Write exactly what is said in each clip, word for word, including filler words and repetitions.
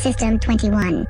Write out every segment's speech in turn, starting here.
System twenty-one.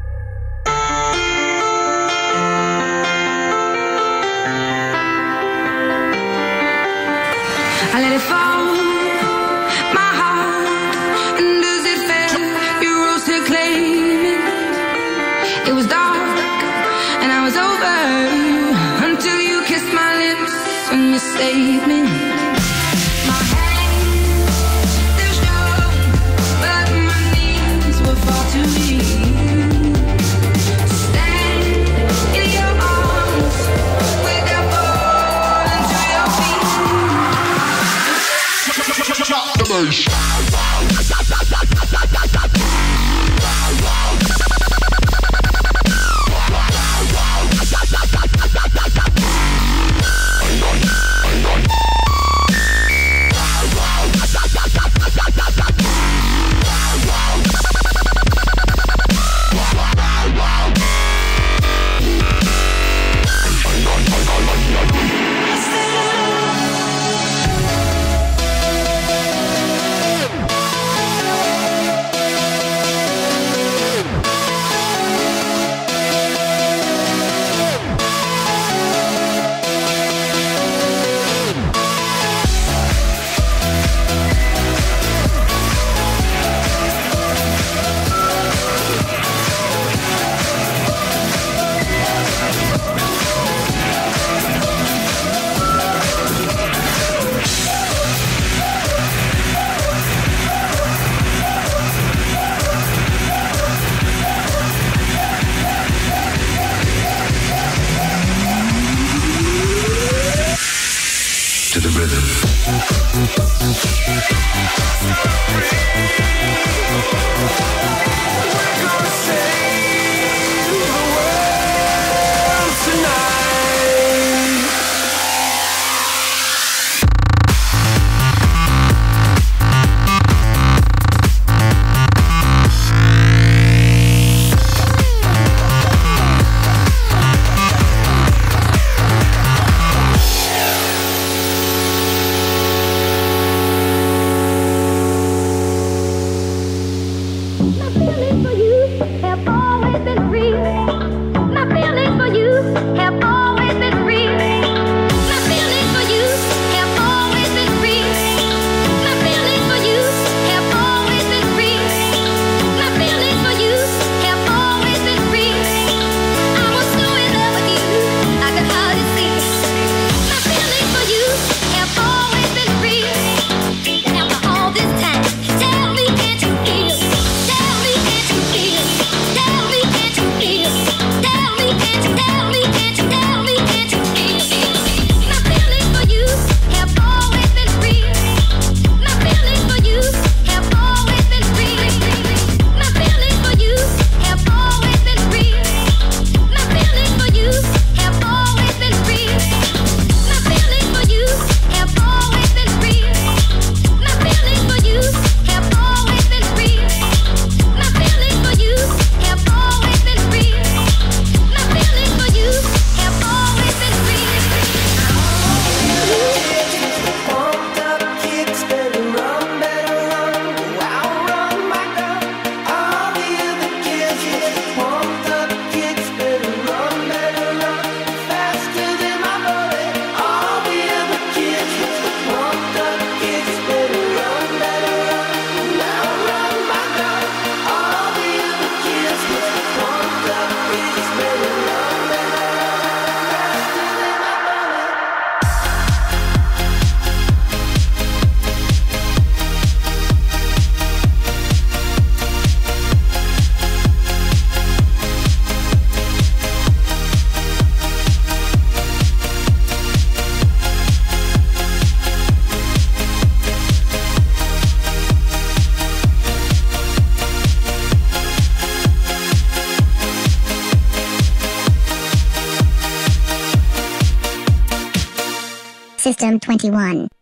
I let it fall, my heart, and as it fell, you rose to claim it. It was dark, and I was over, until you kissed my lips and you saved me. My hands, they're strong, but my knees will fall too weak. Stand in your arms, without falling to your feet. Drop the bass. To the rhythm. We're gonna save the world tonight. System twenty-one.